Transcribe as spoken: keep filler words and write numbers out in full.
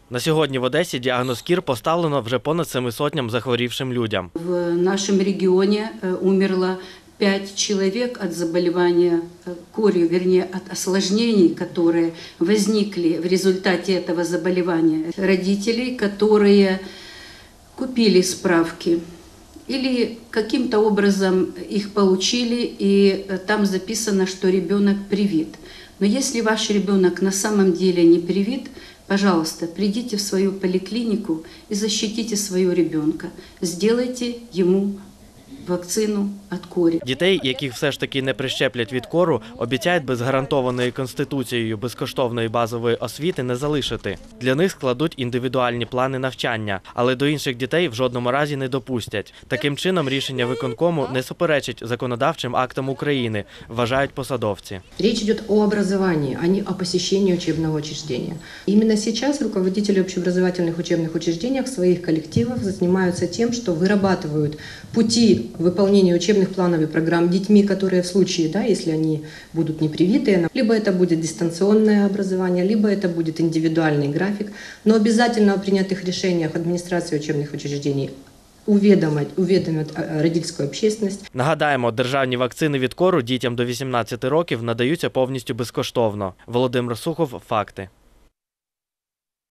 На сьогодні в Одесі діагноз кір поставлено вже понад семи сотням захворівшим людям. В нашем регионе умерло пять человек от заболевания корью, вернее, от осложнений, которые возникли в результате этого заболевания. Родителей, которые купили справки или каким-то образом их получили, и там записано, что ребенок привит. Но если ваш ребенок на самом деле не привит, пожалуйста, придите в свою поликлинику и защитите своего ребенка. Сделайте ему вакцину від корі. Дітей, яких все ж таки не прищеплять від кору, обіцяють без гарантованої Конституцією безкоштовної базової освіти не залишити. Для них складуть індивідуальні плани навчання, але до інших дітей в жодному разі не допустять. Таким чином, рішення виконкому не суперечить законодавчим актам України, вважають посадовці. Речь идет о образовании, а не о посещении учебного учреждения. Именно сейчас руководители общеобразовательных учебных учреждений в своих коллективах занимаются тем, что вырабатывают пути выполнения учебных планов и программ детьми, которые в случае, да, если они будут не привитые, либо это будет дистанционное образование, либо это будет индивидуальный график, но обязательно о принятых решениях администрации учебных учреждений уведомить, уведомить родительську общественность. Нагадаємо, державні вакцини від кору дітям до вісімнадцяти років надаються повністю безкоштовно. Володимир Сухов, «Факти».